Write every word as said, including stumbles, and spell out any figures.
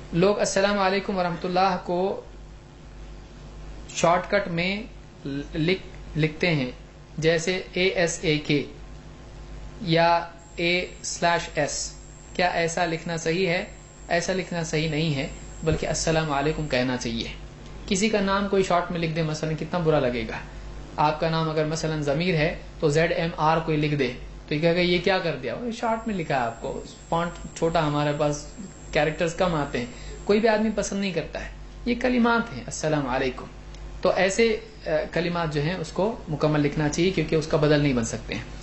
लोग अस्सलाम वालेकुम वरहमतुल्लाह को शॉर्टकट में लिख लिखते हैं, जैसे ए एस ए के या ए स्लैश एस। क्या ऐसा लिखना सही है? ऐसा लिखना सही नहीं है, बल्कि अस्सलाम वालेकुम कहना चाहिए। किसी का नाम कोई शॉर्ट में लिख दे मसलन, कितना बुरा लगेगा। आपका नाम अगर मसलन जमीर है तो जेड एम आर कोई लिख दे तो ये कहेगा ये क्या कर दिया, शॉर्ट में लिखा है आपको, फॉन्ट छोटा, हमारे पास कैरेक्टर्स कम आते हैं, कोई भी आदमी पसंद नहीं करता है। ये कलिमात हैं अस्सलाम वालेकुम, तो ऐसे कलिमात जो हैं उसको मुकम्मल लिखना चाहिए, क्योंकि उसका बदल नहीं बन सकते हैं।